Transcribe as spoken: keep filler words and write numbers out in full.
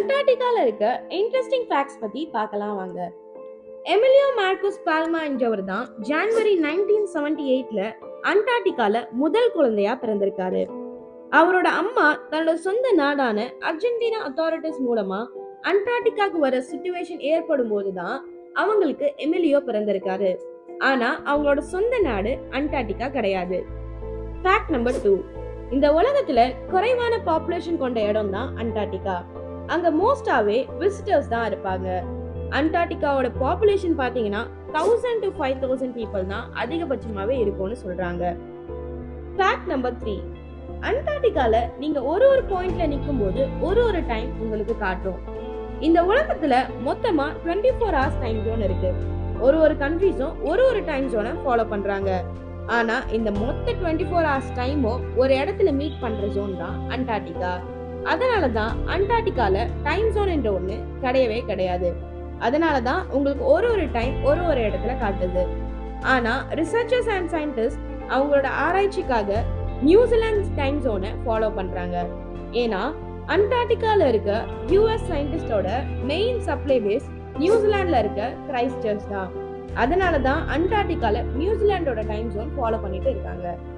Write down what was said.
அண்டார்டிகால இருக்க interesting facts பத்தி பார்க்கலாம் வாங்க. எமிலியோ மார்கோஸ் பால்மா என்றவர் தான் ஜனவரி நைன்டீன் செவன்டி எயிட்ல அண்டார்டிகால முதல் குழந்தையா பிறந்திருக்காரு. அவரோட அம்மா தன்னோட சொந்த நாடான அர்ஜென்டினா அத்தாரிட்டிஸ் மூலமா அண்டார்டிகாக்கு வர சிச்சுவேஷன் ஏற்படும் போதுதான் அவங்களுக்கு எமிலியோ பிறந்திருக்காரு. ஆனா அவங்களோட சொந்த நாடு அண்டார்டிகா கிடையாது. ஃபேக்ட் நம்பர் டூ, இந்த உலகத்துல குறைவான பாப்புலேஷன் கொண்ட இடம் தான் அண்டார்டிகா. அங்க மோஸ்டாவே விசிட்டர்ஸ் தான் இருப்பாங்க. அண்டார்டிகாவோட பாப்புலேஷன் பாத்தீங்கன்னா thousand to five thousand people தான் அதிகபட்சமாவே இருக்கும்னு சொல்றாங்க. ஃபேக்ட் நம்பர் த்ரீ, அண்டார்டிகால நீங்க ஒரு ஒரு பாயிண்ட்ல நிக்கும் போது ஒரு ஒரு டைம் உங்களுக்கு காட்டும். இந்த உலகத்துல மொத்தமா twenty four hours time zone இருக்கு. ஒரு ஒரு கண்ட்ரீஸும் ஒரு ஒரு டைம் ஜோனை ஃபாலோ பண்றாங்க. ஆனா இந்த மொத்த டுவெண்ட்டி ஃபோர் ஹவர்ஸ் டைமும் ஒரு இடத்துல மீட் பண்ற ஜோன் தான் அண்டார்டிகா. அதனாலதான் அண்டார்டிகால டைம் ஜோன் என்ற ஒண்ணு கிடையவே கிடையாது. அதனாலதான் உங்களுக்கு ஒரு ஒரு டைம் ஒரு ஒரு இடத்துல காட்டுது. ஆனா ரிசர்ச்சர்ஸ் அண்ட் சயின்டிஸ்ட் அவங்களோட ஆராய்ச்சிக்காக நியூசிலாந்து டைம் ஜோனை ஃபாலோ பண்றாங்க. ஏன்னா அண்டார்டிகால இருக்க யூஎஸ் சயின்டிஸ்டோட மெயின் சப்ளை பேஸ் நியூசிலாந்துல இருக்க கிரைஸ்ட் சர்ச் தான். அதனாலதான் அண்டார்டிகால நியூசிலாண்டோட டைம் ஜோன் ஃபாலோ பண்ணிட்டு இருக்காங்க.